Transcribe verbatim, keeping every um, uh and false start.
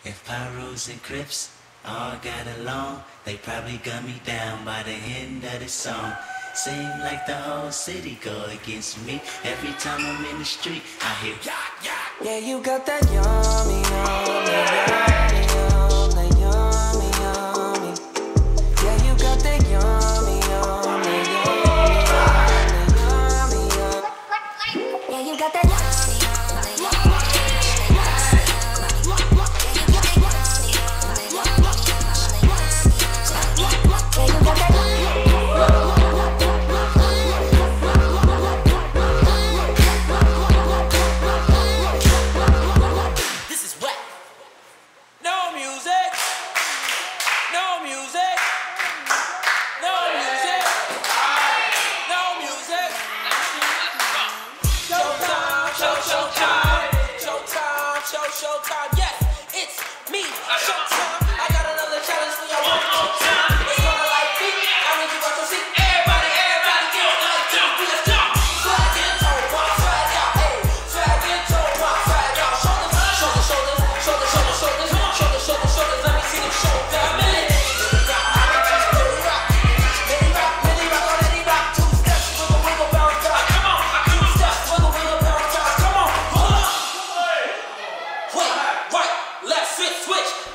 If Pyros and Crips all got along, they probably gun me down by the end of the song. Seem like the whole city go against me. Every time I'm in the street, I hear yak, yak. Yeah, you got that yummy, yummy, yummy, yummy, yummy, yummy. Yeah, you got that yummy, yummy, yummy, yummy, yummy, yummy. Yeah, you got that yummy, yummy, yummy. Showtime, yes, it's me, Showtime. I got another challenge for y'all one more time. It's gonna like me, I need you guys to see. Everybody, everybody, get on like two, let's go. Swag in, toe, walk, swag out, hey. Swag in, toe, walk, swag out. Shoulders, shoulders, shoulders, shoulders, shoulders, shoulders, shoulders, shoulders, shoulders. Let me see them shoulders. Millie rock, millie rock, millie rock, millie rock, on any rock. Two steps, wiggle, wiggle, bounce out. Come on, two steps, wiggle, wiggle, bounce out. Come on, hold up. Wait, right, left, switch, switch.